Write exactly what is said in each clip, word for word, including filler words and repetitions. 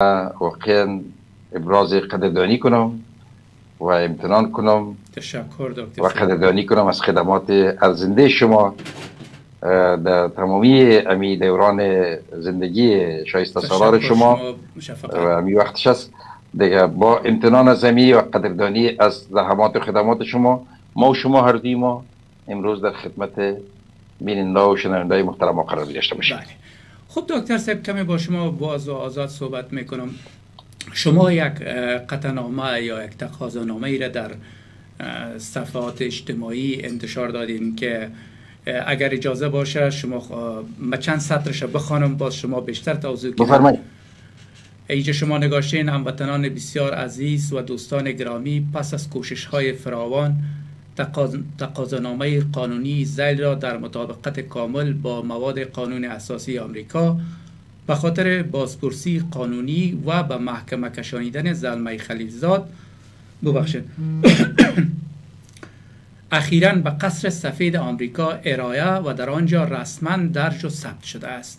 واقعا ابراز قدردانی کنم و امتنان کنم. تشکر دکتر. و قدردانی کنم از خدمات ارزنده شما در تمامی امی دوران زندگی شایسته سالار شما و امی وقتش است دیگه. با امتنان از امی و قدردانی از زحمات و خدمات شما، ما و شما هر دوی ما امروز در خدمت بیننده و شنونده محترم قرار داشته باشیم. بله. خب دکتر صاحب، کمی با شما باز و آزاد صحبت میکنم. شما یک قطعنامه یا یک تقاضانامه ای را در صفحات اجتماعی انتشار دادین که اگر اجازه باشه شما ما چند سطرش بخوانم، باز شما بیشتر توضیح کنید. بفرمایید. ایجا شما نگاشتین: هموطنان بسیار عزیز و دوستان گرامی، پس از کوشش های فراوان تقاضانامه قانونی ذیل را در مطابقت کامل با مواد قانون اساسی آمریکا به خاطر بازپرسی قانونی و به محکمه کشانیدن زلمه خلیلزاد ببخشید اخیراً به قصر سفید آمریکا ارائه و در آنجا رسما درج و ثبت شده است.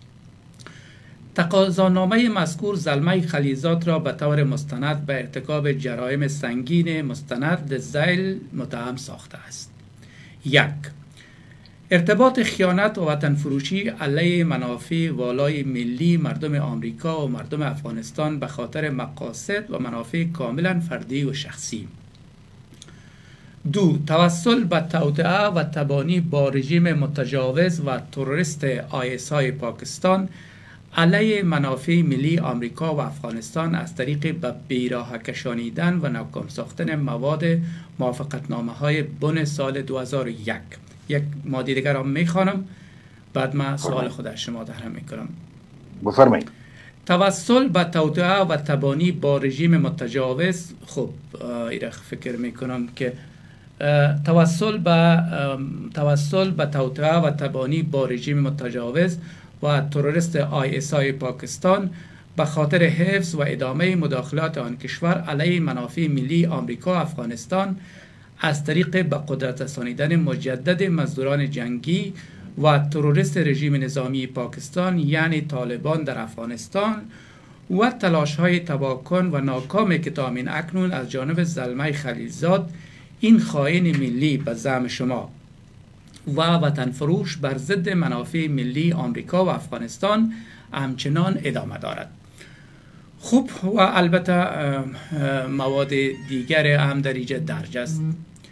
تقاضانامه مذکور زلمه خلیلزاد را به طور مستند به ارتکاب جرایم سنگین مستند ذیل متهم ساخته است. یک، ارتباط خیانت و وطن فروشی علیه منافع والای ملی مردم آمریکا و مردم افغانستان به خاطر مقاصد و منافع کاملا فردی و شخصی. دو، توسل به توطئه و تبانی با رژیم متجاوز و تروریست آی اس آی پاکستان علیه منافع ملی آمریکا و افغانستان از طریق به بیراه کشانیدن و ناکام ساختن مواد موافقتنامه های بن سال دو هزار و یک. یک ماده دیگر را میخوانم، بعد من سوال خود از شما دارم میکنم. بفرمایید. توسل به توطئه و تبانی با رژیم متجاوز. خب ایره فکر میکنم که توسل به توسل به توطئه و تبانی با رژیم متجاوز و تروریست آی اس آی پاکستان به خاطر حفظ و ادامه مداخلات آن کشور علیه منافع ملی آمریکا و افغانستان از طریق به قدرت رسانیدن مجدد مزدوران جنگی و تروریست رژیم نظامی پاکستان یعنی طالبان در افغانستان و تلاش های تباکن و ناکامی که تا همین اکنون از جانب زلمه خلیلزاد، این خائن ملی به زعم شما و وطن فروش بر ضد منافع ملی آمریکا و افغانستان همچنان ادامه دارد. خوب، و البته مواد دیگر هم در اینجا درج است.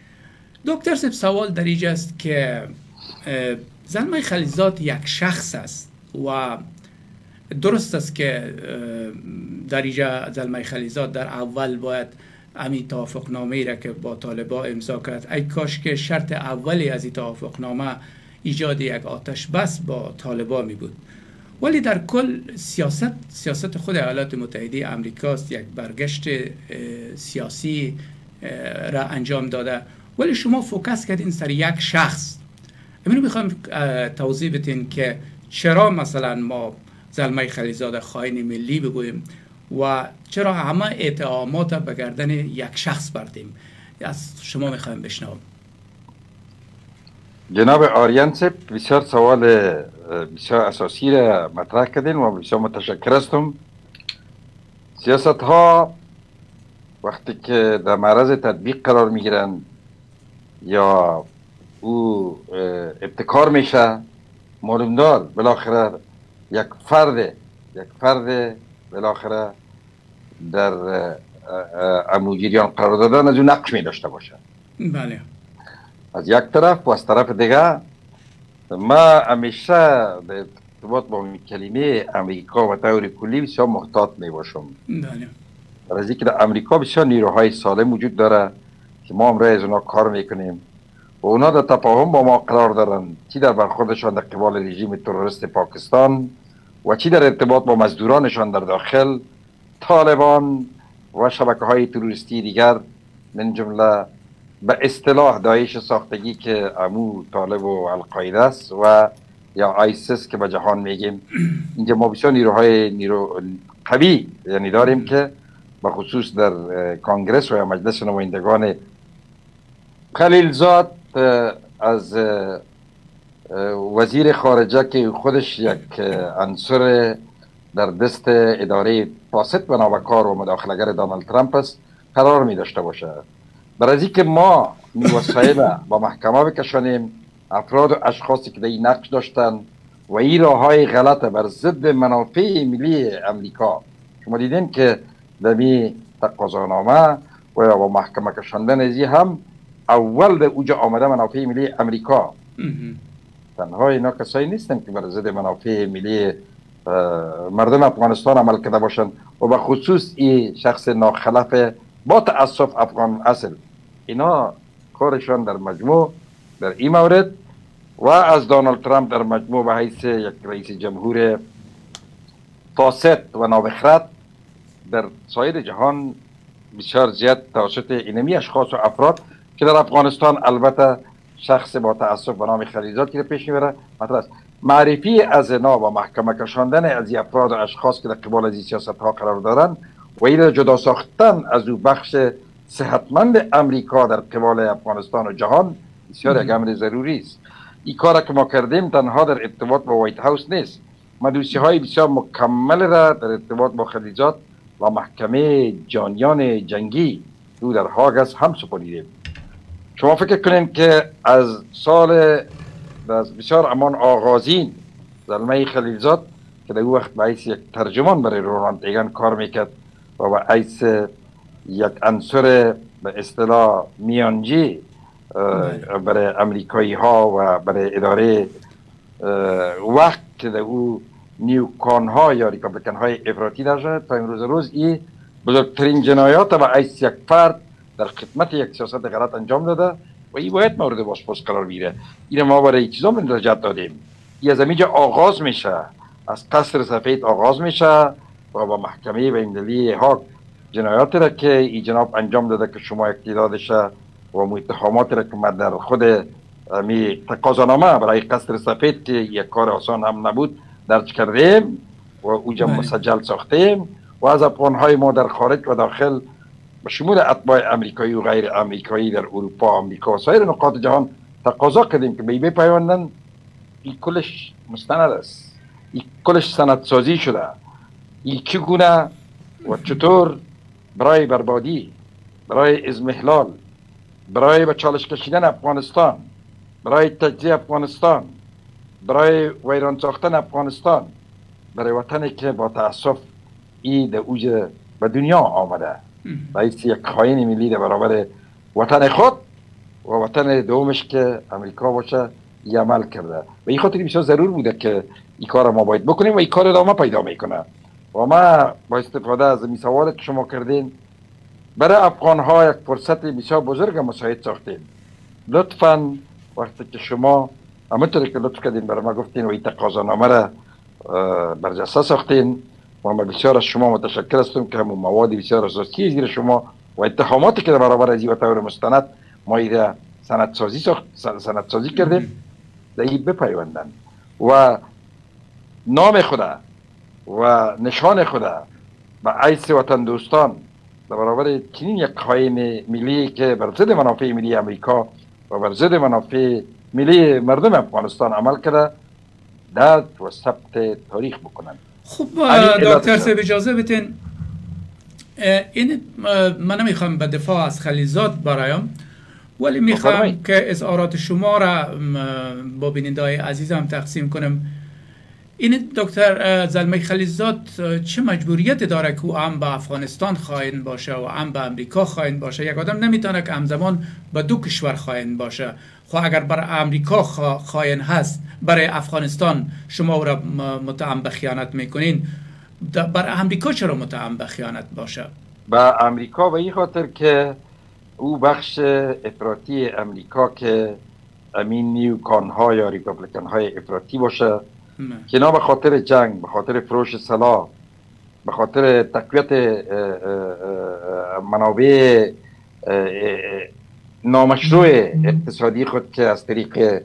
دکتر صاحب، سوال در اینجا است که زلمه خلیلزاد یک شخص است و درست است که در اینجا زلمه خلیلزاد در اول باید همین توافقنامه را که با طالبان امضا کرد، ای کاش که شرط اولی از این توافقنامه ایجاد یک آتش بس با طالبان می بود. ولی در کل سیاست سیاست خود ایالات متحده آمریکاست، یک برگشت سیاسی را انجام داده، ولی شما فوکس کردین سر یک شخص. امروز میخوام توضیح بدین که چرا مثلا ما زلمه خلیلزاد خائن ملی بگوییم و چرا همه اتهامات به گردن یک شخص بردیم. از شما میخوایم بشنوم. جناب آریان صاحب، بسیار سوال بسیار اساسی را مطرح کردین و بسیار متشکر هستم. سیاست ها وقتی که در معرض تطبیق قرار میگیرن یا او ابتکار میشه، معلوم دار بالاخره یک فرد یک فرد بالاخره در امو جریان قرار دادن از اون نقش می داشته باشه. بله. از یک طرف و از طرف دیگه ما همیشه در ارتباط با کلمه امریکا و طور کلی بسیار محتاط می باشم. بله. از اینکه در امریکا بسیار نیروهای سالم وجود داره که ما امروز از اونا کار میکنیم و اونا در تفاهم با ما قرار دارن، چی در برخوردشان در قبال رژیم تروریست پاکستان و چی در ارتباط با مزدورانشان در داخل، طالبان و شبکه های تروریستی دیگر، من جمله به اصطلاح داعش ساختگی که امو طالب و القاعده است و یا آیسیس که به جهان میگیم. اینجا ما بسیار نیروهای نیرو قوی یعنی داریم که به خصوص در کانگرس و یا مجلس نمایندگان خلیلزاد از وزیر خارجه که خودش یک عنصر در دست اداره فاسد و نابکار و مداخله‌گر دانالد ترامپ است قرار می داشته باشه. برای اینکه ما می وسایل با محکمه بکشانیم افراد و اشخاصی که در این نقش داشتن و این راه های غلط بر ضد منافع ملی امریکا، شما دیدین که در می تقاضانامه و یا با محکمه کشاندن ازی هم اول به اوجا آمده منافع ملی امریکا. تنها اینا کسایی نیستن که بر ضد منافع ملی مردم افغانستان عمل کرده باشند و به خصوص این شخص ناخلف با تأسف افغان اصل، اینا کارشان در مجموع در این مورد و از دانالد ترامپ در مجموع به حیث یک رئیس جمهور فاسد و نابخرد در سایر جهان بسیار زیاد توسط اینمی اشخاص و افراد که در افغانستان البته شخص با تأسف به نام خلیلزاد که پیش میبره مطرح است. معرفی از اینا و محکمه کشاندن از افراد و اشخاص که در قبال از این سیاست ها قرار دارن و این جدا ساختن از او بخش صحتمند امریکا در قبال افغانستان و جهان بسیار یک امر ضروری است. این کار که ما کردیم تنها در ارتباط با وایت هاوس نیست، ما دوسیه های بسیار مکمل را در ارتباط با خلیلزاد و محکمه جانیان جنگی دو در هاگ است هم سپردیم. شما فکر کنین که از سال بسیار امان آغازین زلمه خلیلزاد که در او وقت به حیث یک ترجمان برای رونالد ریگان کار میکرد و به حیث یک عنصر به اصطلاح میانجی برای امریکایی ها و برای اداره وقت که در او نیوکان ها یا ریپابلیکن های افراطی داشته تا امروز روز این بزرگترین جنایات و حیث یک فرد در خدمت یک سیاست غلط انجام داده و این باید مورد بازپرس قرار بگیره. این ما برای چیزا مندرجات دادیم. این از اینجا آغاز میشه، از قصر سفید آغاز میشه و با محکمه بین‌المللی هاگ جنایاتی را که این جناب انجام داده که شما اقتدادش و متهماتی را که ما در خود می تقاضانامه برای قصر سفید که یک کار آسان هم نبود درج کردیم و اوجا مسجل ساختیم و از افغانهای ما در خارج و داخل به شمول اتباع امریکایی و غیر امریکایی در اروپا، آمریکا و سایر نقاط جهان تقاضا کردیم که به بپیوندن. این کلش مستند است، این کلش سندسازی شده، این چگونه و چطور برای بربادی، برای ازمهلال، برای به چالش کشیدن افغانستان، برای تجزیه افغانستان، برای ویران ساختن افغانستان، برای وطنی که با تأسف این در اوج به دنیا آمده باید یک خائن ملی در برابر وطن خود و وطن دومش که امریکا باشه ی عمل کرده و این خاطری بسیار ضرور بوده که این کار ما باید بکنیم و این کار ادامه پیدا میکنه. و ما با استفاده از این سوال که شما کردین برای افغان ها یک فرصت بسیار بزرگ مساعد ساختیم. لطفاً وقتی که شما همونطوری که لطف کردین برای ما گفتین و این تقاضانامه را برجسته ساختین و ما بسیار از شما متشکر هستم که همون مواد بسیار اساسی زیر شما و اتهاماتی که در برابر از این و طور مستند ما این سندسازی ساخت سندسازی کردیم در این بپیوندن و نام خدا و نشان خدا به حیث وطن دوستان در برابر چنین یک خائن ملی که بر ضد منافع ملی امریکا و بر ضد منافع ملی مردم افغانستان عمل کرده درد و ثبت تاریخ بکنن. خب دکتر صاحب اجازه بدین این من نمیخوام به دفاع از خلیلزاد برایم ولی میخوام که اظهارات شما را با بیننده‌های عزیزم تقسیم کنم. این دکتر زلمه خلیلزاد چه مجبوریت داره که او هم به افغانستان خائن باشه و هم به امریکا خائن باشه؟ یک آدم نمیتونه که همزمان به دو کشور خائن باشه. خب اگر برای امریکا خائن هست برای افغانستان شما او را متهم به خیانت میکنین، برای امریکا چرا متهم به خیانت باشه؟ به امریکا به این خاطر که او بخش افراطی امریکا که امین نیوکان ها یا ریپابلیکن های افراطی باشه که اینا به خاطر جنگ، به خاطر فروش سلاح، به خاطر تقویت منابع نامشروع اقتصادی خود که از طریق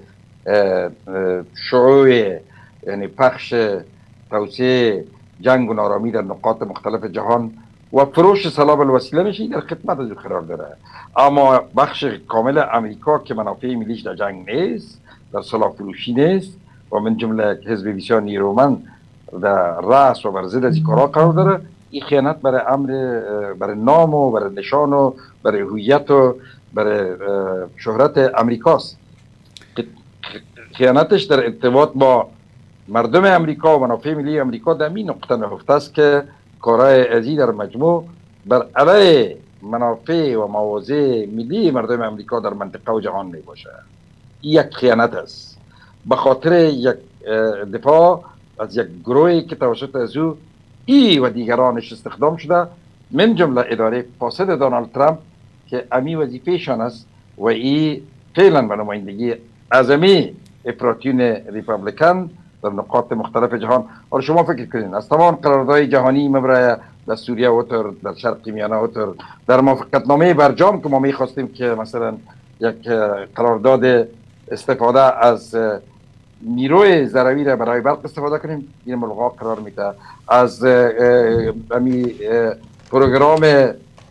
شعوع یعنی پخش توسعه جنگ و نارامی در نقاط مختلف جهان و فروش سلاح بالوسیله میشه در خدمت از او قرار داره. اما بخش کامل امریکا که منافع ملیش در جنگ نیست، در سلاح فروشی نیست و من جمله حزب بسیار نیرومند در رأس و بر ضد از این کارها قرار داره. این خیانت برای امر، برای نام و برای نشان و برای هویت و برای شهرت امریکاست. خیانتش در ارتباط با مردم امریکا و منافع ملی امریکا در این نقطه نهفته است که کارهای ازی در مجموع بر علیه منافع و مواضع ملی مردم امریکا در منطقه و جهان می باشه. یک خیانت است به خاطر یک دفاع از یک گروهی که توسط از او ای و دیگرانش استخدام شده، من جمله اداره فاسد دونالد ترامپ که امی وظیفهشان است و ای فعلا به نمایندگی اعظمی افراطیون ریپابلیکن در نقاط مختلف جهان. حالا شما فکر کنین از تمام قراردادهای جهانی مبرای در سوریه اوتر، در شرق میانه اوتر، در موافقتنامه برجام که ما میخواستیم که مثلا یک قرارداد استفاده از نیروی ضروری را برای برق استفاده کنیم، این ملغا قرار میده. از امی پروگرام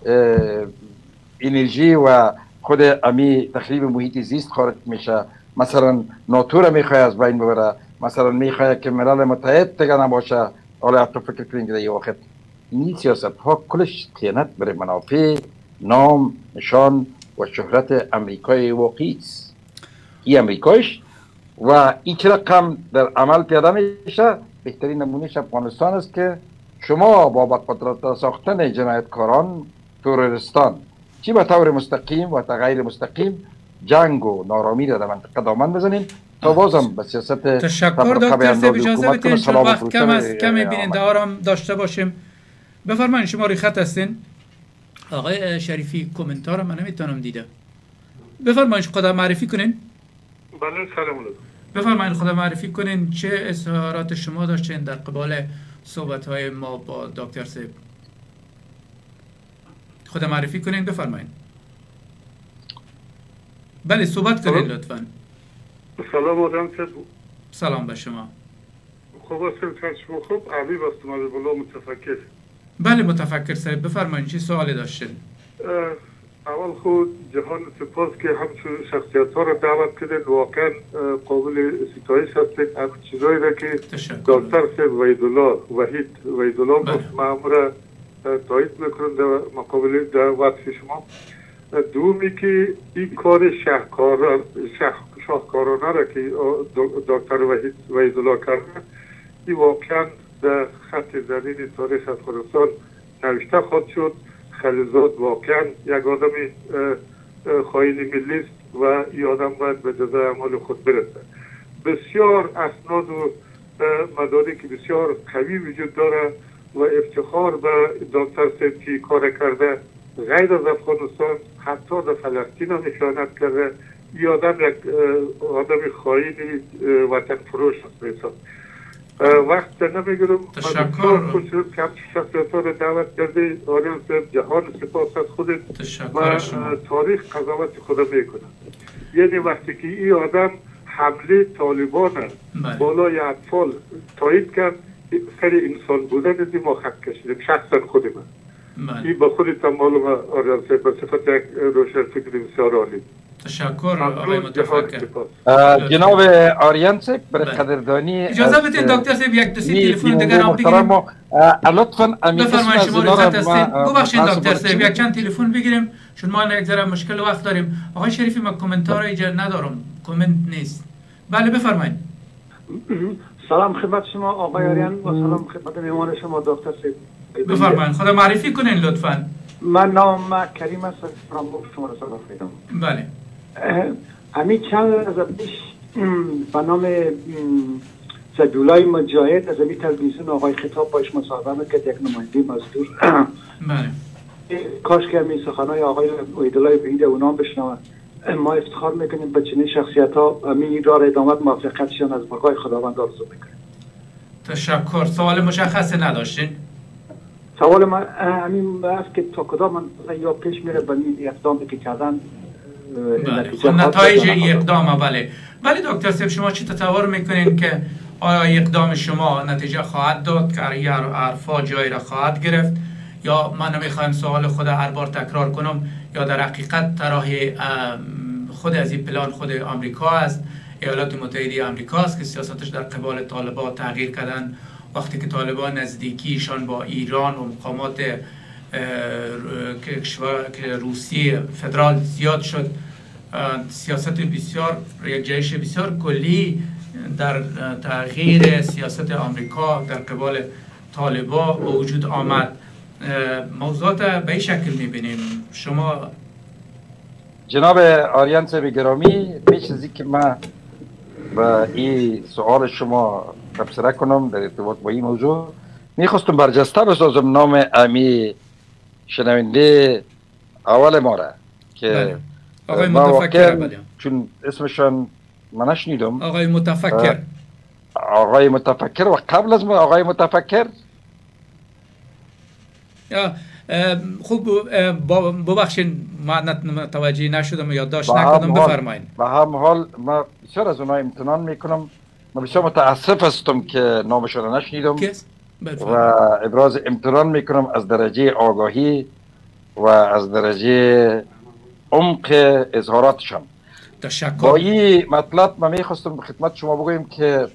انرژی و خود امی تخریب محیط زیست خارج میشه. مثلا ناتو را میخواه از بین ببره، مثلا میخواه که ملل متحد دیگه نباشه. حالا حتی فکر کنید که در یه وقت این سیاست ها کلش خیانت برای منافع، نام، نشان و شهرت امریکای واقعی است. این امریکایش و این چه رقم در عمل پیاده میشه. بهترین نمونهش افغانستان است که شما با با قدرت ساختن جنایتکاران، تروریستان، چی به طور مستقیم و غیر مستقیم جنگ و نارامی را در منطقه دامن بزنین تا بازم به سیاست تشکر دکتر صاحب. اجازه بدین چون وقت کم است، کمی بیننده آرام داشته باشیم. بفرمایید شما روی خط هستین. آقای شریفی کامنتار من نمیتونم دیده. بفرمایید خدا معرفی کنین. بله سلام علیکم. بفرمایید خدا معرفی کنین چه اظهارات شما داشتین در قبال صحبت های ما با دکتر صاحب. خدا معرفی کنین بفرمایید. بله صحبت کنین لطفاً. سلام آدم صاحب. سلام به شما. خوب هستم شما خوب؟ علی بستم از بالا متفکر. بله متفکر صاحب بفرمایید چه سوالی داشتین؟ اول خود جهان سپاس که همچون شخصیت ها را دعوت کردن، واقعا قابل ستایش هستید. همین چیزایی را که دکتر صاحب وحیدالله وحید وحیدالله گفت من را تایید میکنم در مقابل در وقت شما. دومی که این کار شهکار شاهکارانه را که دکتر وحید وحیدالله کرده، این واقعا در خط زمین تاریخ افغانستان نوشته خواهد شد. خلیزاد واقعا یک آدم خائن ملی است و این آدم باید به جزای اعمال خود برسه. بسیار اسناد و مدارکی که بسیار قوی وجود داره و افتخار به دکتر صاحب که کار کرده. غیر از افغانستان حتی در فلسطین هم خیانت کرده. این آدم یک آدم خائن وطن فروش است میسان. وقت نمیگرم. تشکر. خوش شد که همچه شخصیت ها رو دعوت کرده. آریان صاحب جهان سپاس از خودت و تاریخ قضاوت خدا میکنه. یعنی وقتی که این آدم حمله طالبان بالای اطفال تایید کرد، سر انسان بودن از ما خط کشیدیم شخصا خود من. این با خودت هم معلوم آریان صاحب به صفت یک روشن فکر بسیار عالی. تشکر آقای متفکر. جناب آریان صاحب برای قدردانی اجازه بدین دکتر صاحب یک دو سی تلفن دیگر هم بگیریم. لطفاً بفرمایید شما روی خط هستین. ببخشید دکتر صاحب یک چند تلفن بگیریم چون ما یک ذره مشکل وقت داریم. آقای شریفی ما کامنتار اینجا ندارم، کامنت نیست. بله بفرمایید. سلام خدمت شما آقای آریان و سلام خدمت مهمان شما دکتر صاحب. بفرمایید خدا معرفی کنین لطفاً. من نام کریم هستم، شما رو سلام می‌کنم. بله. همین چند از پیش به نام زبیولای مجاهد از این تلویزیون آقای خطاب باش مصاحبه میکرد، یک نماینده مزدور. بله. کاش که همین سخنهای آقای وحیدالله وحید اونا بشنوند. ما افتخار میکنیم به چنین شخصیت ها همین راه ادامت موفقیتشان از بقای خداوند آرزو میکنیم. تشکر. سوال مشخصی نداشتین؟ سوال من همین است که تا کدام من یا پیش میره به این اقدامی که کردن بله. نتایج این اقدام. بله بله دکتر صاحب شما چی تصور میکنین که آیا اقدام شما نتیجه خواهد داد که حرفا جایی را خواهد گرفت یا من نمیخوایم سوال خود هر بار تکرار کنم یا در حقیقت طرح خود از این پلان خود آمریکا است، ایالات متحده آمریکا است که سیاستش در قبال طالبان تغییر کردن وقتی که طالبان نزدیکیشان با ایران و مقامات کشور روسیه فدرال زیاد شد، سیاست بسیار یک جهش بسیار کلی در تغییر سیاست آمریکا در قبال طالبان به وجود آمد. موضوعات به این شکل میبینیم. شما جناب آریان صاحب گرامی، پیش از اینکه من با این سوال شما تبصره کنم در ارتباط با این موضوع، میخواستم برجسته بسازم نام امی شنونده اول ما را که بله. آقای متفکر، بله. چون اسمشان من نشنیدم. آقای متفکر. آقای متفکر و قبل از ما آقای متفکر. خوب ببخشید من متوجه نشدم یا یادداشت نکردم، بفرمایید. به هم حال ما بسیار از اونها امتنان میکنم. من بسیار متاسف هستم که نامشون را نشنیدم و ابراز امتنان میکنم از درجه آگاهی و از درجه عمق اظهاراتشان. تشکر. با این مطلب من میخواستم خدمت شما بگویم که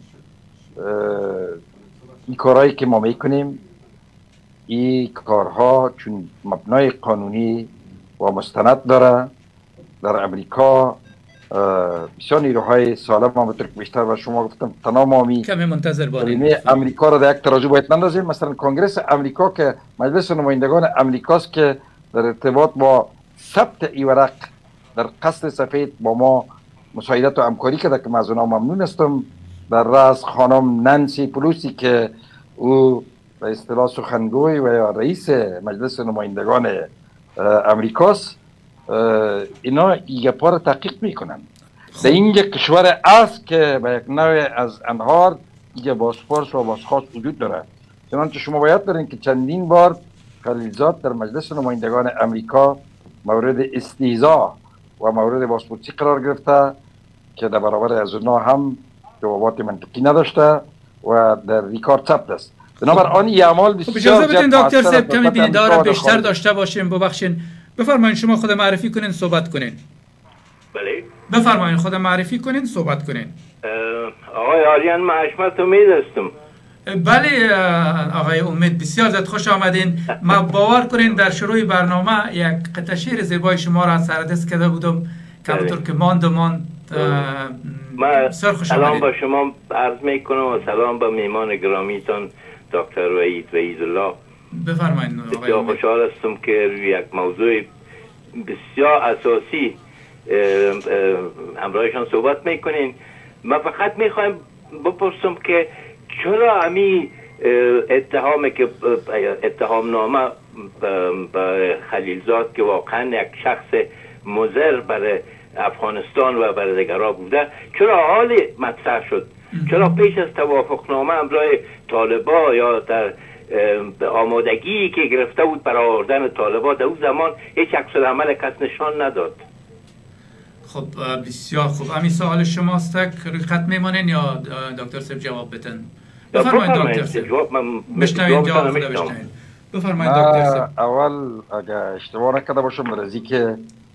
این کارهایی که ما میکنیم، این کارها چون مبنای قانونی و مستند داره، در امریکا بسیار نیروهای سالم هم بطور بیشتر و شما گفتم تمامی کمی منتظر باشیم. امریکا را در یک ترازو باید نندازیم. مثلا کنگرس امریکا که مجلس نمایندگان امریکاست که در ارتباط با ثبت ای ورق در قصد سفید با ما مساعدت و همکاری کرده که من از اونها ممنون هستم. در رأس خانم نانسی پلوسی که او به اصطلاح سخنگوی و یا رئیس مجلس نمایندگان امریکاست، اینا یک پار تحقیق میکنن. در این یک کشور است که به یک نوع از انهار یک بازپرس و بازخواست وجود داره. چنانچه شما باید دارین که چندین بار خلیلزاد در مجلس نمایندگان امریکا مورد استهزا و مورد بازپرسی قرار گرفته که در برابر از اونها هم جوابات منطقی نداشته و در ریکارد ثبت است. بنابراین این اعمال بسیار اجازه بدین دکتر صاحب کمی بیننده بیشتر داشته باشیم. ببخشید بفرمایید شما خود معرفی کنین صحبت کنین. بله بفرمایید خود معرفی کنین صحبت کنین. آقای آریان من حشمت امید هستم. بله آقای امید، بسیار زیاد خوش آمدین. ما باور کنین در شروع برنامه یک قطعه شعر زیبای شما را سر دست کرده بودم که همونطور که ماند و ماند. من سلام با شما عرض میکنم و سلام با میمان گرامیتان دکتر وحید وحیدالله. بفرمایید. بسیار خوشحال هستم که روی یک موضوع بسیار اساسی همراهشان صحبت میکنین. من فقط میخوایم بپرسم که چرا امی اتهامی که اتهام نامه به خلیلزاد که واقعا یک شخص مضر برای افغانستان و برای دیگرها بوده، چرا حال مطرح شد؟ چرا پیش از توافقنامه همراه طالبا یا در آمادگی که گرفته بود برای آوردن طالبا در اون زمان هیچ عکس العمل کس نشان نداد؟ خب بسیار خوب. همین سوال شماست که روی خط میمانین یا دکتر صاحب جواب بدن؟ بفرمایید دکتر صاحب. بشنوید جواب خدا بشنوید. بفرمایید دکتر صاحب. اول اگه اشتباه نکرده باشم رازی که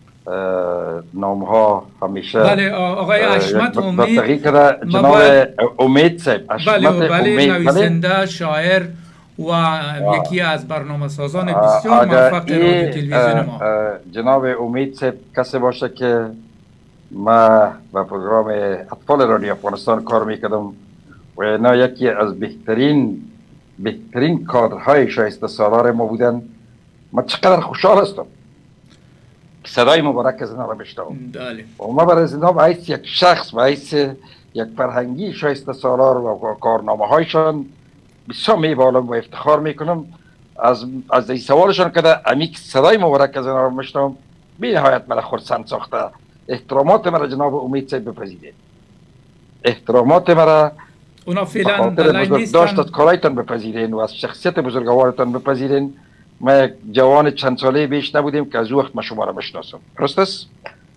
نام ها همیشه بله آقای حشمت امید جناب امید صاحب. بله بله نویسنده شاعر و یکی از برنامه سازان بسیار موفق رادیو تلویزیون ما. جناب امید صاحب کسی باشه که ما با پروگرام اطفال رادیو افغانستان کار میکردم و اینا یکی از بهترین بهترین کادرهای شایسته سالار ما بودن. ما چقدر خوشحال هستم که صدای مبارک از اینا را بشنوم. و ما برای اینا به حیث یک شخص به حیث یک فرهنگی شایسته سالار و کارنامه هایشان بسیار میبالم و افتخار میکنم. از از این سوالشان که امیک صدای مبارک از اینا را بشنوم بی نهایت مرا خرسند ساخته. احترامات مرا جناب امید صاحب بپذیرید. احترامات مرا اونا فعلا بلای نیستن. داشت از کارایتان بپذیرین و از شخصیت بزرگوارتان بپذیرین. ما یک جوان چند ساله بیش نبودیم که از او وقت ما شما را بشناسم. درست است؟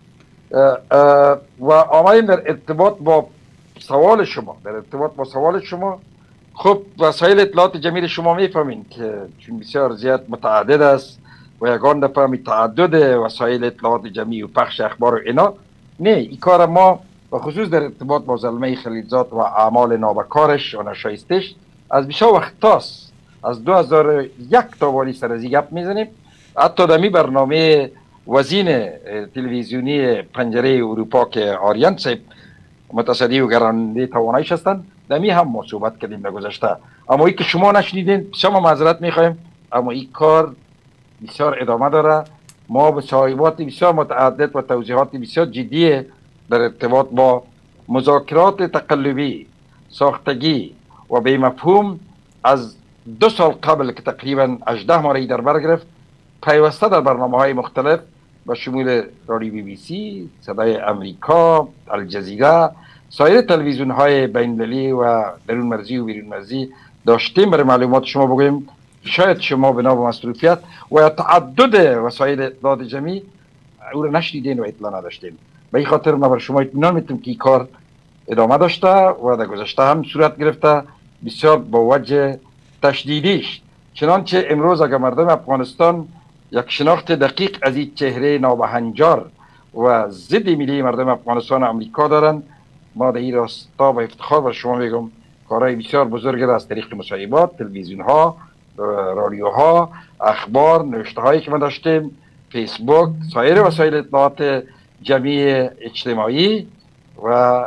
و آمدیم در ارتباط با سوال شما در ارتباط با سوال شما خب وسایل اطلاعات جمیل شما میفهمین که چون بسیار زیاد متعدد است و یگان دفعه می تعدد وسایل اطلاعات جمعی و پخش اخبار و اینا نه. این کار ما و خصوص در ارتباط با زلمه خلیلزاد و اعمال نابکارش و ناشایستش از بسیار وقت تاست از دو هزار و یک تا والی سر از گپ میزنیم. حتی دمی برنامه وزین تلویزیونی پنجره اروپا که آریان صاحب متصدی و گرانده توانایش هستند دمی هم ما صحبت کردیم در گذشته، اما ای که شما نشنیدین شما معذرت میخوایم، اما این کار بسیار ادامه داره. ما به صاحبات بسیار متعدد و توضیحات بسیار جدی در ارتباط با مذاکرات تقلبی ساختگی و به مفهوم از دو سال قبل که تقریبا هجده ماه در بر گرفت پیوسته در برنامه های مختلف با شمول رادیو بی بی سی، صدای امریکا، الجزیره، سایر تلویزیون های بین المللی و درون مرزی و بیرون مرزی داشتیم برای معلومات شما بگویم. شاید شما بنا به مصروفیت و تعدد وسایل اطلاعات جمعی او را نشنیدین و اطلاع نداشتین. به این خاطر ما بر شما اطمینان میتونم که این کار ادامه داشته و در گذشته هم صورت گرفته بسیار با وجه تشدیدیش. چنانچه امروز اگر مردم افغانستان یک شناخت دقیق از این چهره نابهنجار و ضد ملی مردم افغانستان و امریکا دارن، ما در این راستا با افتخار بر شما میگم کارهای بسیار بزرگ را از طریق مصاحبات، تلویزیون ها، رادیوها، اخبار، نوشته هایی که ما داشتیم، فیسبوک، سایر وسایل اطلاعات جمعی اجتماعی و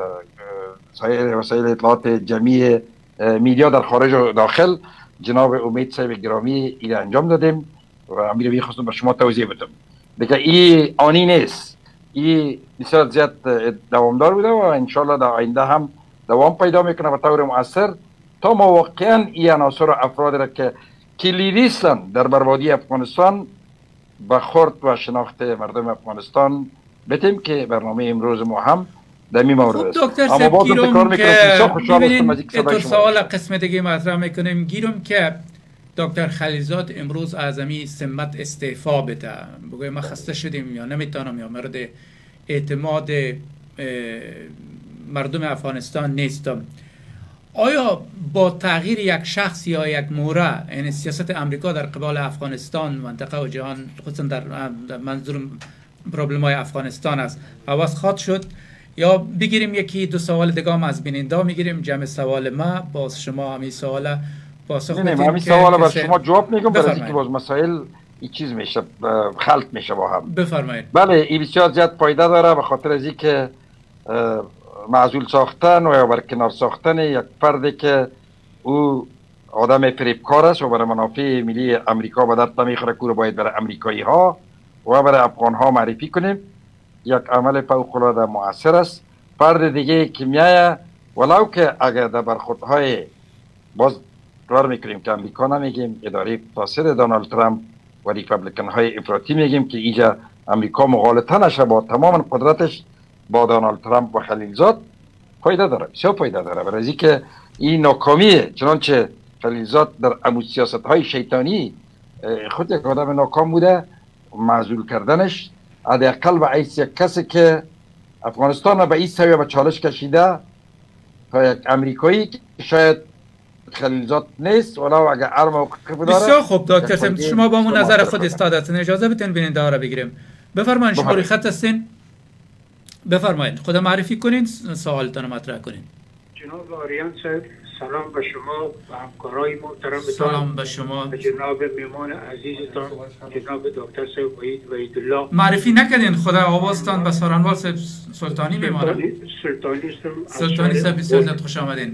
سایر وسایل اطلاعات جمعی میدیا در خارج و داخل جناب امید صاحب گرامی این انجام دادیم و امیر بی خواستم به شما توضیح بدم. دیگه این آنی نیست، این بسیار زیاد دوامدار بوده و انشالله در آینده هم دوام پیدا میکنه به طور مؤثر تا ما واقعا این عناصر و افراد را که کلیدیستن در بربادی افغانستان به خورد و شناخت مردم افغانستان بتیم که برنامه امروز ما هم دمی مورد است. دکتر صاحب گیرم که ببینید اتور سوال قسمت دیگه مطرح میکنیم، گیرم که دکتر خلیلزاد امروز اعظمی سمت استعفا بده، بگویم ما خسته شدیم یا نمیتونم یا مورد اعتماد مردم افغانستان نیستم. آیا با تغییر یک شخص یا یک موره، یعنی سیاست امریکا در قبال افغانستان، منطقه و جهان، خصوصا در منظور پروبلم های افغانستان است، حواس خواد شد؟ یا بگیریم یکی دو سوال دیگه هم از بیننده میگیریم، جمع سوال ما باز شما همین سوال پاسخ بدید. همین سوال بر شما جواب میگم برای اینکه باز مسائل این چیز میشه خلط میشه با هم. بفرمایید. بله این بسیار زیاد فایده داره به خاطر از اینکه معزول ساختن و یا برکنار ساختن یک فردی که او آدم فریبکار است و برای منافع ملی امریکا به درد نمیخوره که باید برای امریکایی ها و برای افغان ها معرفی کنیم، یک عمل فوق العاده مؤثر است. فرد دیگه که میایه ولو که اگر در برخوردهای باز قرار میکنیم که امریکا نمیگیم، اداره فاسد دونالد ترامپ و ریپبلیکن های افراطی میگیم که اینجا امریکا مغالطه نشه با تمام قدرتش با دونالد ترامپ و خلیلزاد، فایده داره، بسیار فایده داره. برای اینکه این ناکامیه، چنانچه خلیلزاد در امو سیاست های شیطانی خود یک آدم ناکام بوده، معزول کردنش حداقل به حیث یک کسی که افغانستان را به این سویه به چالش کشیده تا یک امریکایی که شاید خلیلزاد نیست ولو اگر هر موقعی داره. بسیار خوب دکتر صاحب، شما با من نظر خود استادتون اجازه بدین بیننده ها را بگیریم. بفرمایید شما روی خط هستین، بفرمایید خود معرفی کنین، سوالتان مطرح کنین. جناب آریان صاحب سلام به شما و همکارای محترم. سلام به شما. جناب میمان عزیزتان جناب دکتر صاحب وحید وحیدالله. معرفی نکردین خدا آوازتان به سارنوال صاحب سلطانی میمانم. سلطانی هستم. سلطانی صاحب بسیار زیاد خوش آمدین.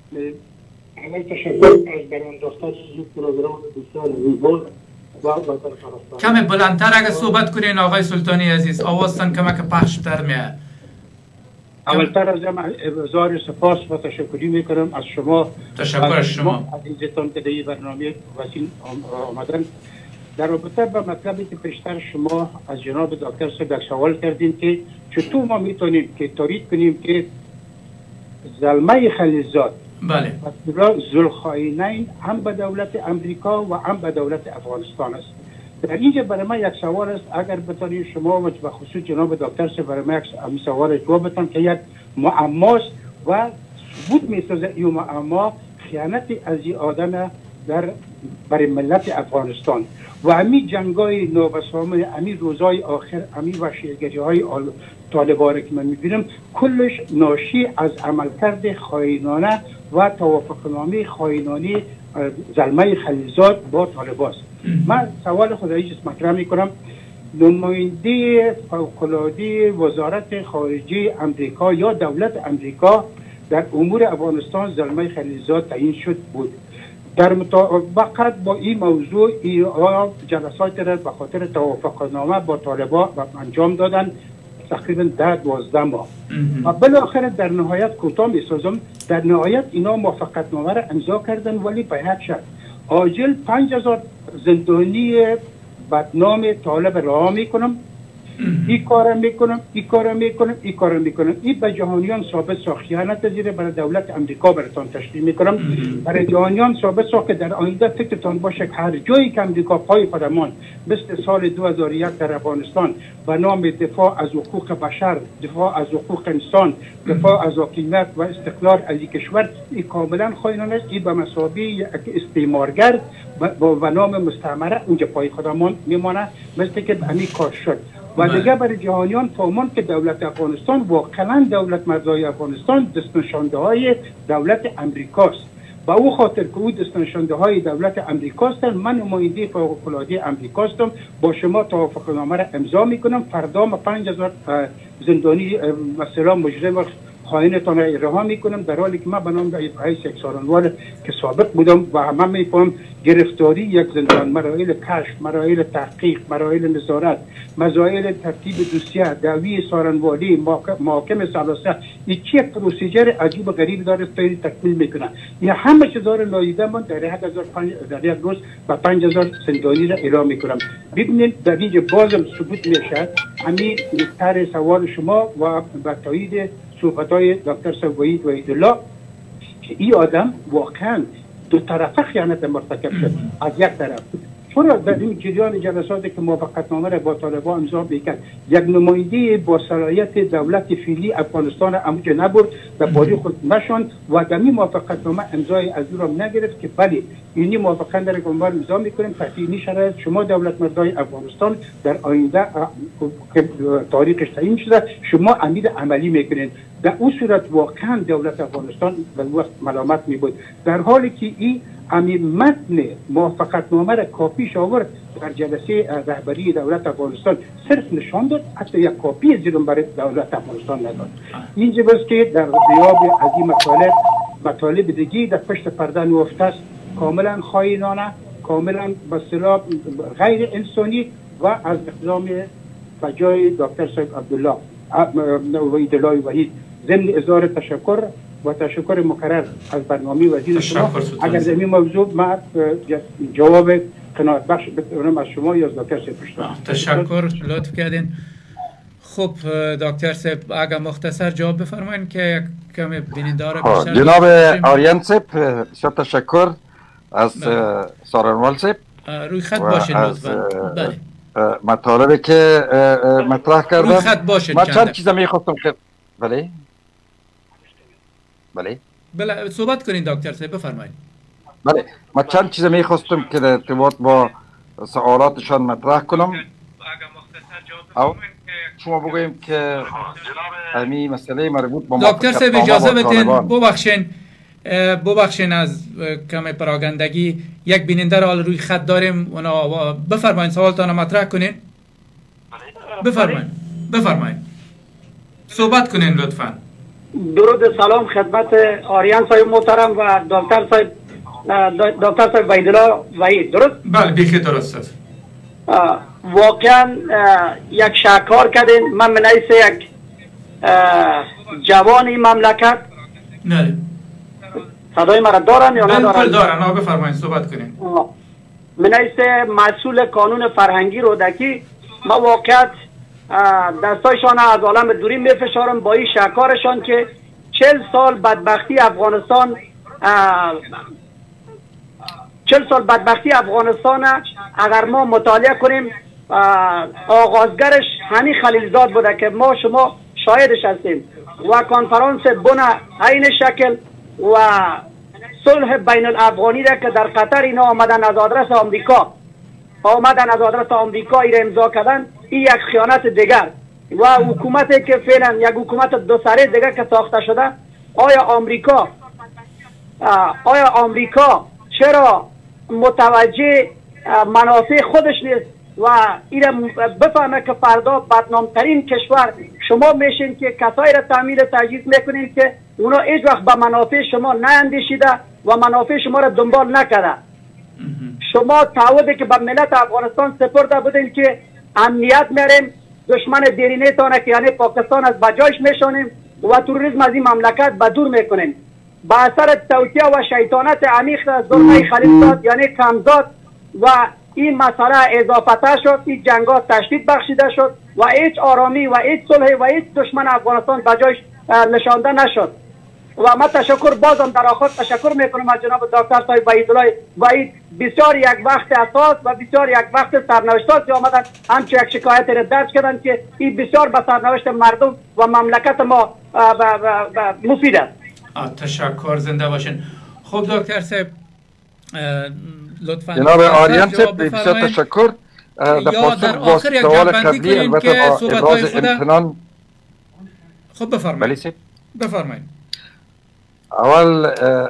اول تشکر از برانداختن این پروگرام بسیار زیبا و وطن پرستانه. کم بلندتر اگه صحبت کنین آقای سلطانی عزیز، آوازتان کمک پخش تر میاد. اولتر از همه ابزار سپاس و تشکری میکنم از شما. تشکر از شما عزیزتان که در این برنامه وسیل آمدن. در رابطه با مطلبی که پیشتر شما از جناب دکتر صاحب سوال کردین که چطور ما میتونیم که تایید کنیم که زلمه خلیلزاد بله ذوالخائنین هم به دولت امریکا و هم به دولت افغانستان است. در اینجا برای ما یک سوال است، اگر بتونید شما و به خصوص جناب دکتر صاحب برای ما یک سوال جواب بدن که یک معماست و ثبوت میسازه این معما خیانت از این آدم در برای ملت افغانستان و همین جنگای نابسامه، همین روزای آخر، همین وحشیگری های طالبان که من میبینم کلش ناشی از عملکرد خائنانه و توافقنامه خائنانه زلمه خلیلزاد با طالبان. من سوال خود رئیس مطرح میکنم، نماینده فوق‌العاده وزارت خارجه امریکا یا دولت امریکا در امور افغانستان زلمه خلیلزاد تعیین شد بود. در مطابقت با این موضوع ایران جلسات را به خاطر توافقنامه با طالبان انجام دادن تقریبا ده دوازده ماه و بالاخره در نهایت کوتاه می‌سازم، در نهایت اینا موافقتنامه را امضا کردن، ولی به یک شرط عاجل پنج هزار زندانی بدنام طالب رها میکنم، این کار میکنم، این کار میکنم، این کار میکنم. این به جهانیان ثابت سا، خیانت زیر برای دولت امریکا براتان تشریح میکنم. برای جهانیان ثابت سا که در آینده فکرتان باشه که هر جایی که امریکا پای خودمان مثل سال دو هزار و یک در افغانستان به نام دفاع از حقوق بشر، دفاع از حقوق انسان، دفاع از حاکمیت و استقلال علی کشور، این کاملا خائنانه است. این به مثابه یک استعمارگر و نام مستعمره اونجا پای خودمان میمانه، مثل که همین کار شد. و دیگه برای جهانیان فهمان که دولت افغانستان واقعا دولت مردای افغانستان دستنشانده های دولت امریکاست. با او خاطر که او دستنشانده های دولت امریکاست، من نماینده فوق‌العاده امریکاستم، با شما توافقنامه را امضا میکنم، فردا ما پنج هزار زندانی مثلا مجرم خائنتان را رها میکنم، در حالی که من به نام حیث یک سارنوال که سابق بودم و همه میفهم گرفتاری یک زندان، مراحل کشف، مراحل تحقیق، مراحل نظارت، مسائل ترتیب دوسیه، دعوی سارنوالی، محاکم ثلاثه، این چه پروسیجر عجیب و غریب داره فعلی تکمیل میکنه. این همه چیزا رو لایده من در یک هزار در یک روز و پنج هزار زندانی را اعلام میکنم. ببینید در اینجا بازم ثبوت میشه همین طرح سوال شما و به تایید صحبت‌های دکتر صاحب وحید وحیدالله که این آدم واقعا دو طرفه خیانت مرتکب شد. از یک طرف چرا در این جریان جلساتی که موافقتنامه را با طالبان امضا میکرد یک نماینده با صلاحیت دولت فعلی افغانستان اموجه نبرد و باری خود نشان و در این موافقتنامه امضای از او را نگرفت که بله اینی موافقت را که امضا میکنیم تحت شرایط شما دولت مردای افغانستان در آینده که تاریخش تعیین شده شما امید عملی میکنین. در اون صورت واقعا دولت افغانستان به وقت ملامت می بود، در حالی که این همین متن موافقتنامه را کاپیش آورد در جلسه رهبری دولت افغانستان صرف نشان داد، حتی یک کاپی زیر برای دولت افغانستان نداد. اینجا بس که در غیاب از این مطالب مطالب دیگی در پشت پرده نهفته است، کاملا خائنانه، کاملا به اصطلاح غیر انسانی و از اقدام بجای دکتر صاحب عبدالله وحیدالله وحید ضمن اظهار تشکر و تشکر مکرر از برنامه وزیر شما. اگر در این موضوع ما جواب قناعت بخش بتونم از شما یا از دکتر صاحب پشتم. تشکر، لطف کردین. خب دکتر صاحب اگر مختصر جواب بفرمایید که کمی بیننده را بیشتر. جناب آریان صاحب بسیار تشکر از سارنوال صاحب، روی خط باشین لطفا. بله مطالبی که مطرح کردم روی خط باشین. من چند چیز میخواستم که بله بله بله صحبت کنین دکتر صاحب بفرمایید. بله من چند چیز میخواستم که در ارتباط با سوالاتشان مطرح کنم. او شما بگویم که همین مسئله مربوط با دکتر صاحب اجازه بدین ببخشین ببخشین از کم پراگندگی یک بیننده را روی خط داریم، اونا بفرمایید سوالتان را مطرح کنین. بفرمایید بفرمایید صحبت کنین لطفا. درود سلام خدمت آریان صاحب محترم و دکتر صاحب دکتر صاحب وحیدالله وحید. درست؟ بله بیخی درست است. واقعا یک شاهکار کردین. من من ایسه یک جوانی مملکت نه صدای مرا دارن یا ندارن؟ بله دارن. نه بفرمایید صحبت کنین. من ایسه مسئول قانون فرهنگی رودکی ما واقعا دستایشان از عالم دوری میفشارم با این شاهکارشان که چل سال بدبختی افغانستان چل سال بدبختی افغانستان اگر ما مطالعه کنیم آغازگرش همین خلیلزاد بوده که ما شما شاهدش هستیم و کنفرانس بنا عین شکل و صلح بین الافغانی را که در قطر اینا آمدن از آدرس آمریکا آمدن از آدرس آمریکا ای را امضا کردن. این یک خیانت دیگر و حکومتی که فعلا یک حکومت دو سره دیگر که ساخته شده. آیا آمریکا آیا آمریکا چرا متوجه منافع خودش نیست و این بفهمه که فردا بدنامترین کشور شما میشین که کسایی را تعمیل تجهیز میکنین که اونا هیچ وقت به منافع شما نیندیشیده و منافع شما را دنبال نکرده. شما تعهدی که به ملت افغانستان سپرده بودین که امنیت میاریم، دشمن دیرینه تانه که یعنی پاکستان از بجایش میشونیم و تروریسم از این مملکت به دور میکنیم. با اثر توطئه و شیطانت عمیق از زلمه خلیلزاد یعنی کمزاد و این مسئله اضافه شد، این جنگا تشدید بخشیده شد و هیچ آرامی و هیچ صلح و هیچ دشمن افغانستان بجایش نشانده نشد. و من تشکر بازم در آخر تشکر میکنم از جناب دکتر صاحب وحیدالله وحید، بسیار یک وقت اساس و بسیار یک وقت سرنوشتات که آمدن همچه یک شکایت را درج کردن که این بسیار به سرنوشت مردم و مملکت ما مفید است. تشکر، زنده باشین. خب دکتر صاحب لطفاً جناب آریان صاحب بسیار تشکر. یا در آخر یک جنبندی کنین که صحبت‌های خود خب بفرمایید. بفرمایید. اول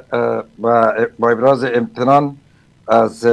با ابراز امتنان از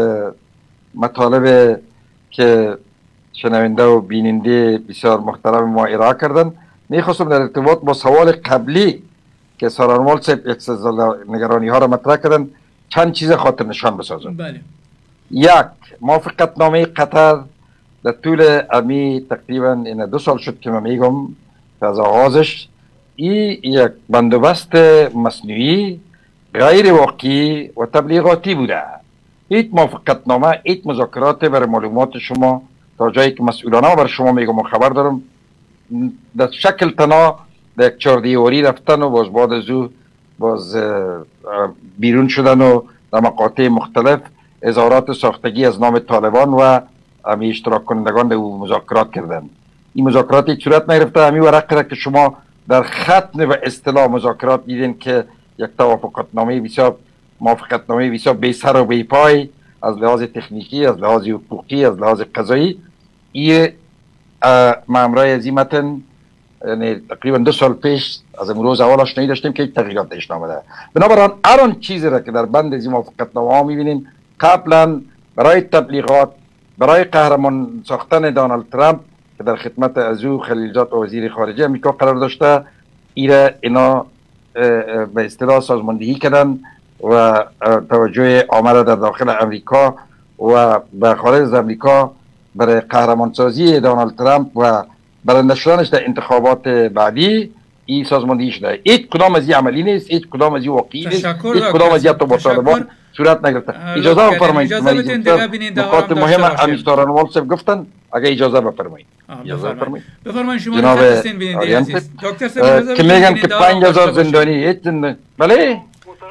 مطالب که شنونده و بیننده بسیار محترم ما ارائه کردن، میخواستم در ارتباط با سوال قبلی که سارانوال صاحب یک نگرانی ها را مطرح کردن چند چیز خاطر نشان بسازم. بله. یک، موافقتنامه قطر در طول امی تقریبا این دو سال شد که من میگم از آغازش این یک بندوبست مصنوعی غیر واقعی و تبلیغاتی بوده. هیچ موافقتنامه، هیچ مذاکرات برای معلومات شما تا جایی که مسئولانه برای شما میگم و خبر دارم در شکل تنها در یک چهاردیواری رفتن و باز بعد از او باز بیرون شدن و در مقاطع مختلف اظهارات ساختگی از نام طالبان و امی اشتراک کنندگان در مذاکرات کردن. این مذاکرات هیچ صورت نگرفته. امی ورقی را که شما در ختم و اصطلاح مذاکرات دیدین که یک توافقنامه بسیار موافقتنامه بسیار بی سر و بی پای از لحاظ تکنیکی، از لحاظ حقوقی، از لحاظ قضایی، این مامورای از این متن یعنی تقریبا دو سال پیش از امروز اول آشنایی داشتیم که یک تغییرات درش نامده. بنابراین هر آن چیزی را که در بند از این موافقتنامه ها میبینیم قبلا برای تبلیغات، برای قهرمان ساختن دونالد ترامپ که در خدمت از او خلیلزاد وزیر خارجه امریکا قرار داشته، ایره اینا به اصطلاح سازماندهی کردن و توجه آمده در داخل امریکا و به خارج از امریکا برای قهرمانسازی دونالد ترامپ و برنده شدنش در انتخابات بعدی این سازماندهی شده. هیچ کدام از این عملی نیست، هیچ کدام از این واقعی نیست، هیچ کدام از این تو با طالبان صورت نگرفته. اجازه بفرمایید نکات مهم امیستاران والسف گفتن، اگه اجازه بفرمایید. اجازه بفرمایید. بفرمایید شما هستین بیننده عزیز. دکتر صاحب که میگن که پنج هزار زندانی هیچ زندانی. بله؟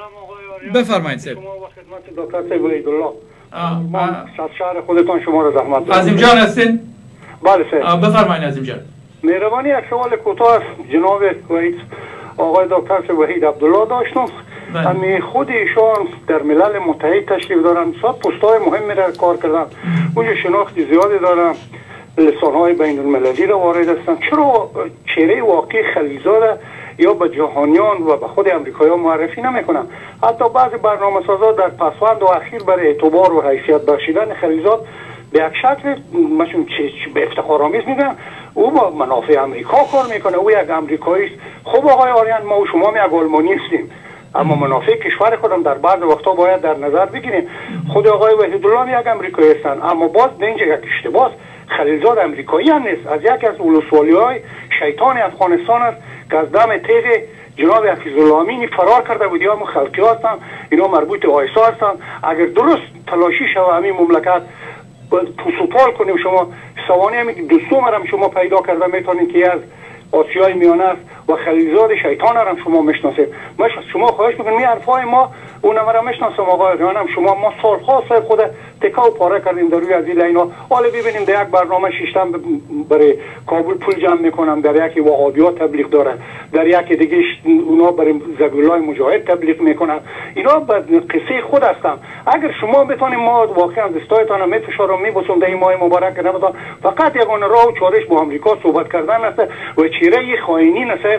بفرمایید صاحب. شما و خدمت دکتر صاحب وحیدالله. ما از شهر خودتان شما را زحمت عظیم جان هستین؟ بله صاحب. بفرمایید عظیم جان. مهربانی یک سوال کوتاه جناب وحید آقای دکتر وحید عبدالله داشتم. امی خود ایشان در ملل متحد تشریف دارن، صد پست‌های مهمی را کار کردن، اونجا شناخت زیادی دارن، لسان‌های بین المللی را وارد هستن. چرا چهره واقعی خلیلزاد یا به جهانیان و به خود امریکایی‌ها معرفی نمیکنن؟ حتی بعضی برنامه‌سازا در پسوند و اخیر برای اعتبار و حیثیت بخشیدن خلیلزاد به یک شکل مشون به افتخارآمیز میگن او با منافع امریکا کار میکنه، او یک امریکایی است. خب آقای آریان، ما و شما یک آلمانی هستیم، اما منافع کشور خودم در بعض وقتا باید در نظر بگیریم. خود آقای وحیدالله یک امریکایی هستند، اما باز اینجا یک اشتباه، خلیلزاد امریکایی هم نیست، از یکی از اولوسوالی‌های شیطان افغانستان است که از دم تیغ جناب حفیظالله امینی فرار کرده بود. یا خلقی هستن، اینا مربوط به آیسا هستن. اگر درست تلاشی شود همین مملکت پوسوپال کنیم، شما سوانه همی دوستوم هم شما پیدا کرده میتونید که از آسیای میانه است و خلیلزاد شیطان هم شما میشناسید. من شما خواهش میکنم می حرفای ما اونم را میشناسم آقای جانم، شما ما سالها صاحب خود تکا و پاره کردیم در روی از این لینا. حالا ببینیم در یک برنامه شیشتم برای کابل پول جمع میکنم، در یکی وهابیات تبلیغ داره، در یکی دیگه اونا برای زبیرالله مجاهد تبلیغ میکنن. اینا به قصه خود هستن. اگر شما بتونیم ما واقعا دستایتان هم میفشارم میبوسم در این ماه مبارک نمیدان، فقط یگانه راه و چارش با امریکا صحبت کردن است و چیره خائنین است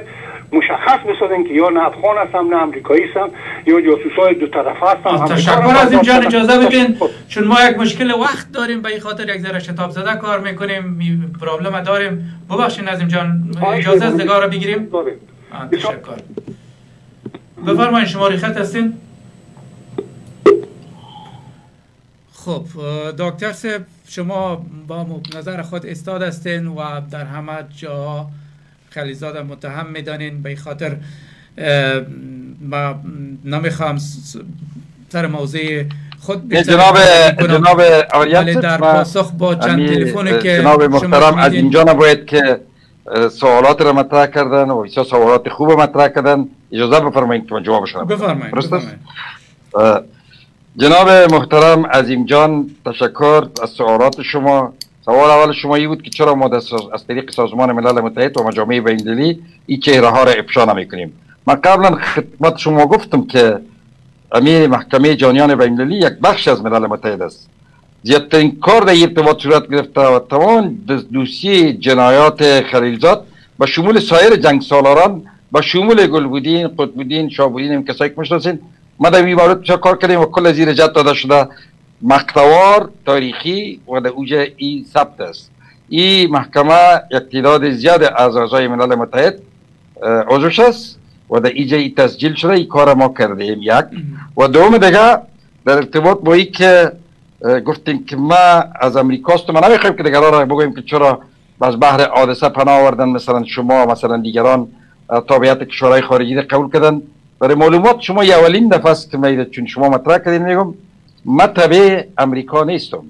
مشخص بسازن که یا نه افغان هستم نه امریکایی هستم یا جاسوسای دو طرفه هستم. تشکر از این جان. اجازه بدین چون ما یک مشکل وقت داریم به این خاطر یک ذره شتاب زده کار میکنیم، پرابلم داریم. ببخشید نظیم جان، اجازه از نگاه رو بگیریم. تشکر. بفرمایید شماره خط هستین. خب دکتر صاحب شما با نظر خود استاد هستین و در همه جا خلیلزاد متهم میدانین. به خاطر ما نمیخوام سر موضوع خود جناب جناب آریت در پاسخ با چند تلفنی که جناب محترم از اینجا نباید که سوالات را مطرح کردن و بسیار سوالات خوب مطرح کردن. اجازه بفرمایید که من جوابش بدم. بفرمایید. بفرمایید. جناب محترم عظیم جان، تشکر از سوالات شما. سوال اول شما ای بود که چرا ما از طریق سازمان ملل متحد و مجامع بین‌المللی این چهره ها را افشا نمی‌کنیم. من قبلا خدمت شما گفتم که امیر محکمه جانیان بین‌المللی یک بخش از ملل متحد است. زیادترین کار در ارتباط صورت گرفته و تمام دوسیه جنایات خلیلزاد با شمول سایر جنگ سالاران، با شمول گلبودین، قطب‌الدین، شاهبودین، این کسایی که میشناسین، ما در این مورد بسیار کار کردیم و کل زیر جد داده شده مقطوار تاریخی و در اوج ای ثبت است. این محکمه یک تعداد زیاد از اعضای ملل متحد عضوش است و در ایجا ای تسجیل شده. این کار ما کردیم یک. و دوم دیگه در ارتباط با ای که گفتیم که ما از امریکا است و ما نمیخوایم که دیگران را بگوییم که چرا از بحر حادثه پناه آوردن، مثلا شما مثلا دیگران تابعیت کشورهای خارجی را قبول کردن. برای معلومات شما یه اولین دفعه است که ما چون شما مطرح کردین میگم ما تبع امریکا نیستم.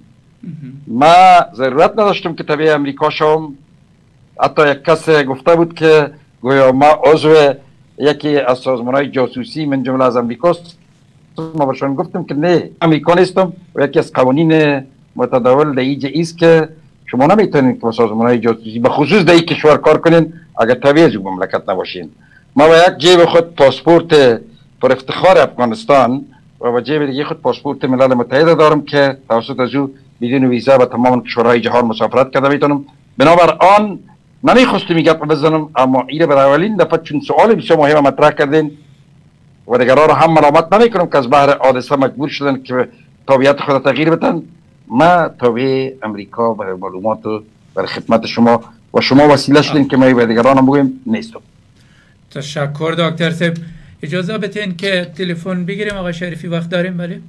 ما ضرورت نداشتم که تبع امریکا شوم. حتی یک کس گفته بود که گویا ما عضو یکی از سازمان‌های جاسوسی من جمله از امریکاست. ما برشان گفتم که نه، امریکا نیستم و یکی از قوانین متداول در اینجا است که شما نمیتونید که با سازمان‌های جاسوسی به خصوص در این کشور کار کنین اگر تبع از مملکت نباشین. ما با یک جیب خود پاسپورت پر افتخار افغانستان و با جیب دیگه خود پاسپورت ملل متحد دارم که توسط از او بدون ویزا به تمام کشورهای جهان مسافرت کرده میتونم. بنابر آن نمیخواستم این گپ بزنم، اما این برای اولین دفعه چون سوال بسیار مهم مطرح کردین و دیگران را هم ملامت نمیکنم که از بحر حادثه مجبور شدن که تابعیت خود تغییر بدن. ما تابع امریکا برای معلومات و برای خدمت شما و شما وسیله شدین که ما به دیگران هم بگویم نیستم. تشکر دکتر صاحب. اجازه بدین که تلفن بگیریم. آقای شریفی وقت داریم؟ بله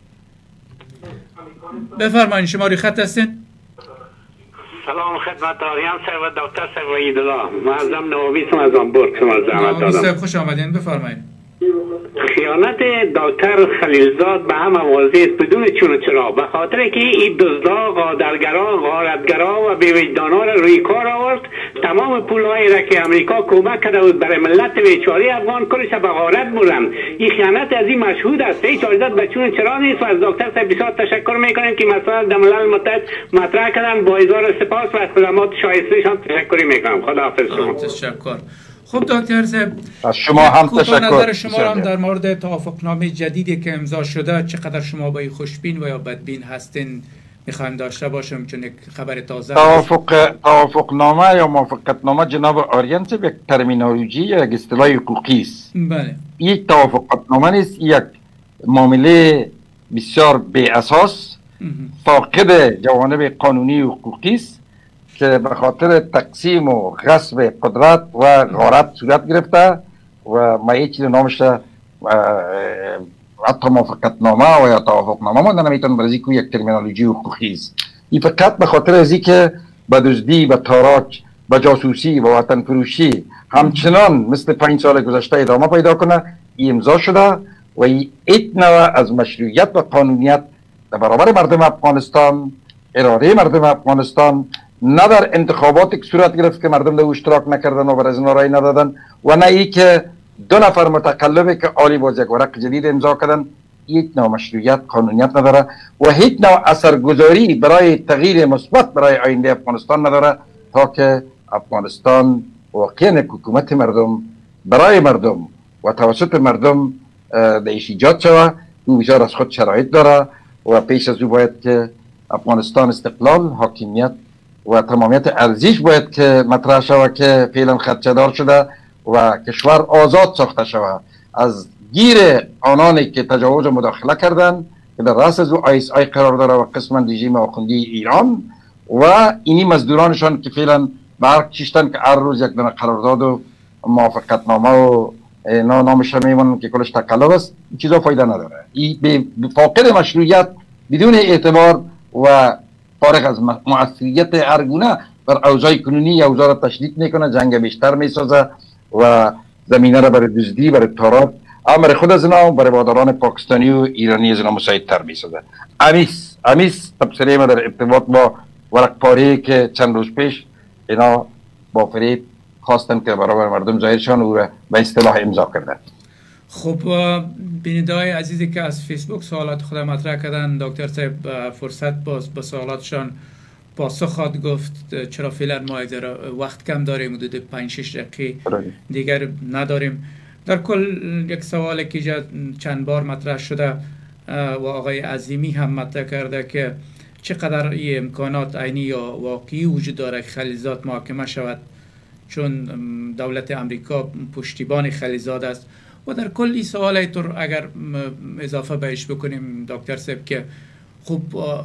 بفرمایید، شماره خط هستین. سلام خدمت آریان صاحب و دکتر صاحب و عیدالله. معظم نواویسم از آنبورگ شما زحمت دادم. صاحب خوش آمدین، بفرمایید. خیانت دکتر خلیلزاد به هم واضح است بدون چون و چرا، به خاطر که این دزدا، غادرگران، غارتگرا و بی‌وجدانا را روی کار آورد. تمام پولهایی را که امریکا کمک کرده بود برای ملت بیچاره افغان کلش به غارت بردن. این خیانت از این مشهود است. هیچ عاجزت به چون و چرا نیست و از دکتر صاحب بسیار تشکر میکنیم که مسئله در ملل متحد مطرح کردن. با هزار سپاس و از خدمات شایسته‌شان تشکر میکنم. خداحافظ شما. تشکر. خب دکتر صاحب از شما هم تشکر. نظر شما هم در مورد توافقنامه جدیدی که امضا شده چقدر شما با این خوشبین و یا بدبین هستین میخوایم داشته باشم، چون یک خبر تازه توافق توافقنامه یا موافقتنامه جناب آریان صاحب یک ترمینولوژی یا یک اصطلاح حقوقی است. بله. یک توافقنامه نیست، یک معامله بسیار بی اساس فاقد جوانب قانونی و حقوقی است که به خاطر تقسیم و غصب قدرت و غارت صورت گرفته و ما یه چیز نامش حتی موافقتنامه و یا توافقنامه ما نمیتونم برای که یک ترمینولوژی حقوقی است. این فقط به خاطر از اینکه به دزدی، به تاراج، به جاسوسی و وطن فروشی همچنان مثل پنج سال گذشته ادامه پیدا کنه این امضا شده و این نوع از مشروعیت و قانونیت در برابر مردم افغانستان، اراده مردم افغانستان، نه در انتخابات که صورت گرفت که مردم در اشتراک نکردن و بر از رای ندادن و نه ای که دو نفر متقلبه که عالی باز یک ورق جدید امضا کردن، یک نوع مشروعیت قانونیت نداره و هیچ نوع اثرگذاری برای تغییر مثبت برای آینده افغانستان نداره تا که افغانستان واقعا حکومت مردم برای مردم و توسط مردم دیش ایجاد شود. او بسیار از خود شرایط داره و پیش از او باید که افغانستان استقلال، حاکمیت و تمامیت ارزش باید که مطرح شود که فعلا خدشه‌دار شده و کشور آزاد ساخته شود از گیر آنانی که تجاوز مداخله کردند که در رأس از آی اس آی قرار داره و قسما رژیم آخوندی ایران و اینی مزدورانشان که فعلا برق چیشتن که هر روز یک دونه قرارداد و موافقتنامه و نامش میمونن که کلش تقلب است، این چیزا فایده نداره. این به فاقد مشروعیت بدون اعتبار و فارغ از مؤثریت هر گونه بر اوضاع کنونی اوضاع را تشدید میکنه، جنگ بیشتر میسازه و زمینه را برای دزدی، برای تارات امر خود از اینا برای برادران پاکستانی و ایرانی از اینا مساعدتر میسازه. امیس امیس تبصره ما در ارتباط با ورق پاره که چند روز پیش اینا با فریب خواستن که برابر مردم ظاهرشان او را به اصطلاح امضا کردن. خب بیننده‌های عزیزی که از فیسبوک سوالات خود مطرح کردن، دکتر صاحب فرصت باز به سوالاتشان پاسخ خواهد گفت، چرا فعلا ما وقت کم داریم، حدود پنج شش دقیقه دیگر نداریم. در کل یک سوالی که چند بار مطرح شده و آقای عظیمی هم مطرح کرده که چقدر این امکانات عینی یا واقعی وجود داره که خلیلزاد محاکمه شود، چون دولت امریکا پشتیبان خلیلزاد است. و در کل این سوال اینطور اگر اضافه بهش بکنیم دکتر صاحب که خوب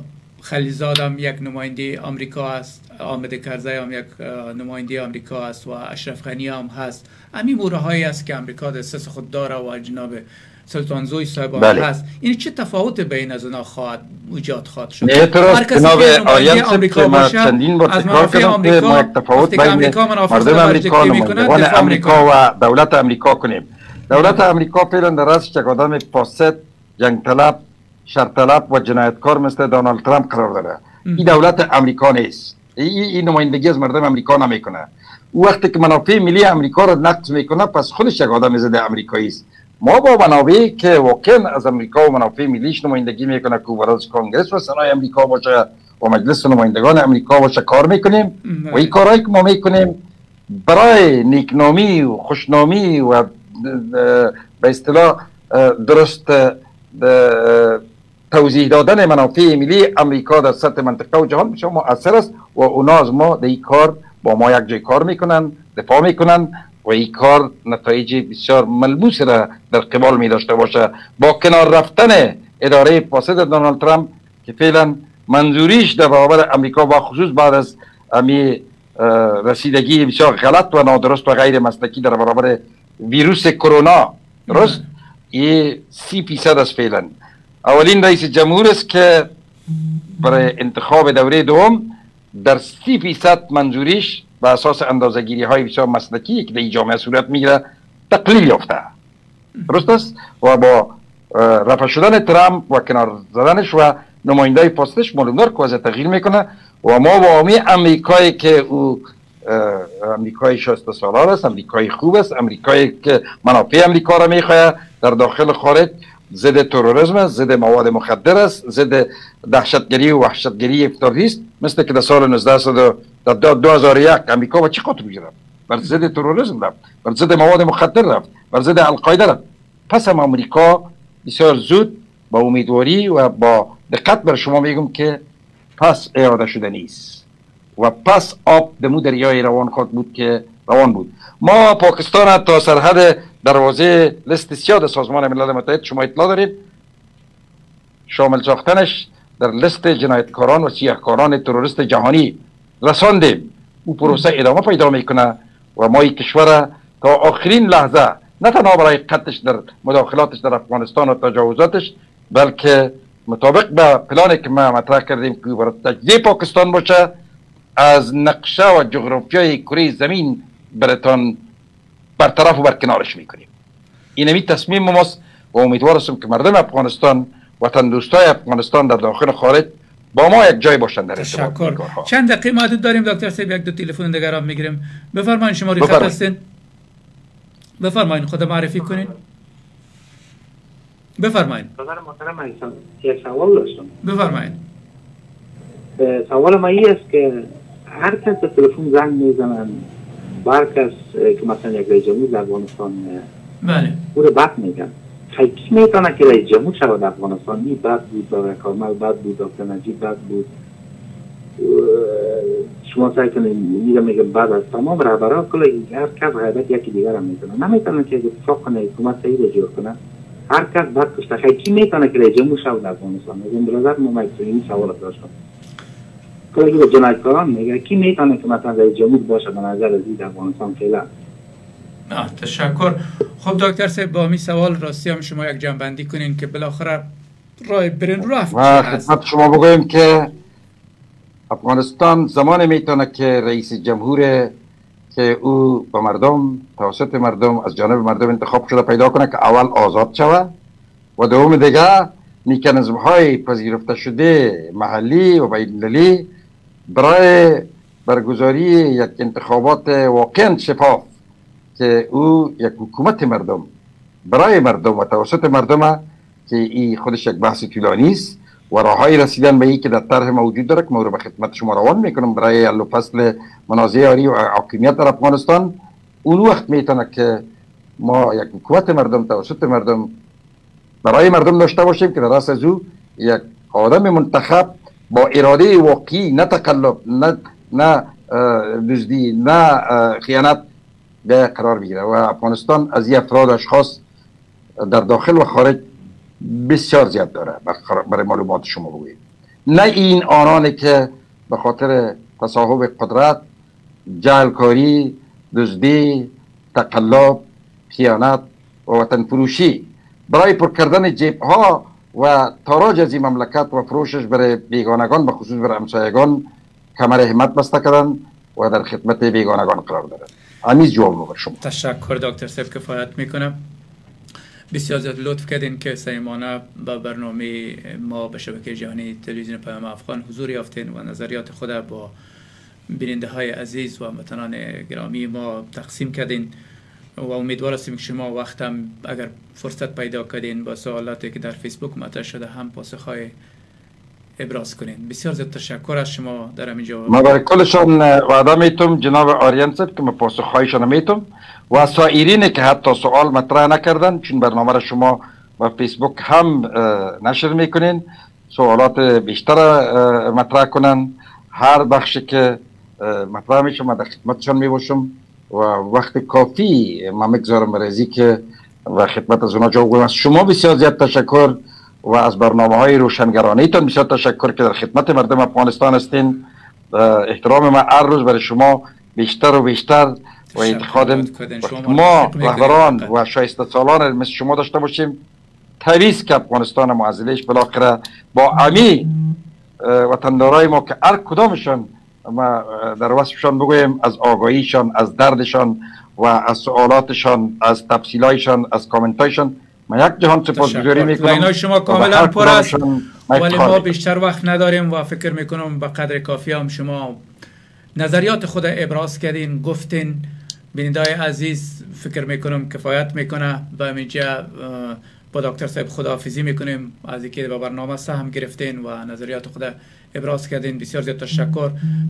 خلیلزاد هم یک نماینده آمریکا است، آمده کرزی هم یک نماینده آمریکا است و اشرف غنی هم هست. همین مورهایی است که امریکا دسترس خود داره و جناب سلطانزوی صاحب بله. هست. این چه تفاوت بین از اونا خواهد ایجاد خواهد شد؟ اعتراض جناب آریان آمریکا ما چندین بار تکرار کردم که ما یک تفاوت بین مردم امریکا، نمایندگان امریکا و دولت امریکا کنیم. دولت امریکا فعلا در رأسش یک آدم فاسد، جنگ طلب، شر طلب و جنایتکار مثل دونالد ترامپ قرار داره. این دولت امریکا نیست. این این نمایندگی از مردم امریکا نمیکنه. وقتی که منافع ملی امریکا را نقض میکنه پس خودش یک آدم ضد امریکایی است. ما با منابعی که واقعا از امریکا و منافع ملیش نمایندگی میکنه که برای کنگرس و سنای امریکا باشه و مجلس نمایندگان امریکا باشه کار میکنیم و این کارهایی که ما میکنیم برای نیکنامی و خوشنامی و به اصطلاح درست توضیح دادن منافع ملی امریکا در سطح منطقه و جهان بسیار مؤثر است و اونا از ما در این کار با ما یک جای کار میکنن، دفاع میکنن و این کار نتایج بسیار ملموس را در قبال می داشته باشه. با کنار رفتن اداره فاسد دونالد ترامپ که فعلا منظوریش در برابر امریکا و خصوص بعد از امی رسیدگی بسیار غلط و نادرست و غیر مسلکی در برابر ویروس کرونا، درست این سی فیصد است. فعلا اولین رئیس جمهور است که برای انتخاب دوره دوم در سی فیصد منظوریش به اساس اندازه‌گیری های بسیار مسلکی که در این جامعه صورت میگیره تقلیل یافته، درست است. و با رفع شدن ترامپ و کنار زدنش و نمایندای فاسدش معلوم دار که تغییر میکنه و ما با امی امریکایی که او امریکای شصت ساله است، امریکای خوب است، امریکایی که منافع امریکا را میخواه در داخل و خارج، ضد تروریسم است، ضد مواد مخدر است، ضد دهشتگری و وحشتگری افراطی است، مثل که در سال نوزده در دو هزار و یک امریکا با چی خاطر گرفت؟ بر ضد تروریسم رفت، بر ضد مواد مخدر رفت، بر ضد القاعده رفت. پس هم امریکا بسیار زود با امیدواری و با دقت بر شما میگم که پس اراده شده نیست و پس آب دمو دریای روان خود بود که روان بود. ما پاکستان تا سرحد دروازه لیست سیاه سازمان ملل متحد شما اطلاع دارید شامل ساختنش در لیست جنایتکاران و سیاهکاران تروریست جهانی رساندیم. او پروسه ادامه پیدا میکنه و ما این کشور تا آخرین لحظه نه تنها برای قطعش در مداخلاتش در افغانستان و تجاوزاتش، بلکه مطابق به پلانی که ما مطرح کردیم که برای تجزیه پاکستان باشه، از نقشه و جغرافیای کره زمین براتان برطرف و برکنارش میکنیم. اینمی تصمیم ماست و امیدوار هستم که مردم افغانستان وطن دوستای افغانستان در داخل و خارج با ما یک جای باشند در تشکر. چند دقیقه محدود داریم دکتر صاحب، یک دو تلفن دیگر هم میگیریم. بفرمایید شما روی خط هستین. بفرمایید خود معرفی کنین. بفرمایید. برادر محترم یک سوال داشتم. بفرمایید. سوال ما این است که هر کس به تلفن زنگ میزنن هر کس که مثلا یک رئیس جمهور افغانستان بله او رو بد میگن، کی میتونه که رئیس جمهور شود افغانستان؟ بد بود، دکتر کامل بد بود، دکتر نجیب بد بود، شما سعی کنید میگم میگه بعد از تمام رهبران کل هر کس غیبت یکی دیگر هم میکنه، نمیتونه که اتفاق کنه حکومت صحیح رو جور کنه. هر کس بعد پشت کی میتونه که رئیس جمهور شود در افغانستان؟ از این برادر ما این سوال داشتم. کلی به جنایتکاران میگه کی میتونه که مثلا رئیس جمهور باشه به نظر از در افغانستان فعلا؟ تشکر. خب دکتر صاحب با می سوال راستی هم شما یک جنبندی کنین که بالاخره راه برین رفت. و خدمت شما بگویم که افغانستان زمان میتونه که رئیس جمهور که او با مردم توسط مردم از جانب مردم انتخاب شده پیدا کنه که اول آزاد شود و دوم دیگه مکانیزم های پذیرفته شده محلی و بین‌المللی برای برگزاری یک انتخابات واقعا شفاف که او یک حکومت مردم برای مردم و توسط مردم که این خودش یک بحث طولانی است و راههای رسیدن به این که در طرح موجود داره که ما رو به خدمت شما روان میکنم برای حل و فصل منازعه یاری و حاکمیت در افغانستان. اون وقت میتونه که ما یک حکومت مردم توسط مردم برای مردم داشته باشیم که در راست از او یک آدم منتخب با اراده واقعی، نه تقلب، نه نه دزدی، نه خیانت به قرار بگیره. و افغانستان از این افراد اشخاص در داخل و خارج بسیار زیاد داره. برای معلومات شما بگوییم نه این آنانی که به خاطر تصاحب قدرت، جعلکاری، دزدی، تقلب، خیانت و وطن فروشی برای پر کردن جیب ها و تاراج از این مملکت و فروشش برای بیگانگان به خصوص برای همسایگان کمر همت بسته کردن و در خدمت بیگانگان قرار دارن. امیز جواب بر شما. تشکر دکتر صاحب، کفایت میکنم. بسیار زیاد لطف کردین که سیمانه با برنامه ما به شبکه جهانی تلویزیون پیام افغان حضور یافتین و نظریات خود با بیننده های عزیز و هموطنان گرامی ما تقسیم کردین و امیدوار هستیم که شما وقتم اگر فرصت پیدا کردین با سوالاتی که در فیسبوک مطرح شده هم پاسخهای ابراز کنین. بسیار زیاد تشکر از شما در همینجا. ما برای کلشان وعده میتم جناب آریان صاحب که ما پاسخهایشان میتم و سایرین که حتی سوال مطرح نکردن، چون برنامه را شما و فیسبوک هم نشر میکنین، سوالات بیشتر مطرح کنن. هر بخشی که مطرح میشه ما در خدمتشان میباشم و وقت کافی ما میگذارم برای که و خدمت از اونا جواب بدم. از شما بسیار زیاد تشکر و از برنامه های روشنگرانیتان بسیار تشکر که در خدمت مردم افغانستان هستین. احترام ما هر روز برای شما بیشتر و بیشتر و اعتقادم ما رهبران و شایسته سالان مثل شما داشته باشیم تویست که افغانستان معزلش بالاخره با امی وطندارای ما که هر کدامشان ما در وصفشان بگویم از آگاهیشان، از دردشان و از سوالاتشان، از تفصیلایشان، از کامنتایشان ما یک جهان سپاسگزاری میکنم. اینای شما کاملا پر است ولی ما بیشتر وقت نداریم و فکر میکنم به قدر کافی هم شما نظریات خود ابراز کردین، گفتین. بیننده‌های عزیز فکر میکنم کفایت میکنه. و همینجا با دکتر صاحب خداحافظی میکنیم از اینکه با برنامه سهم گرفتین و نظریات خود ابراز کردین. بسیار زیاد تشکر.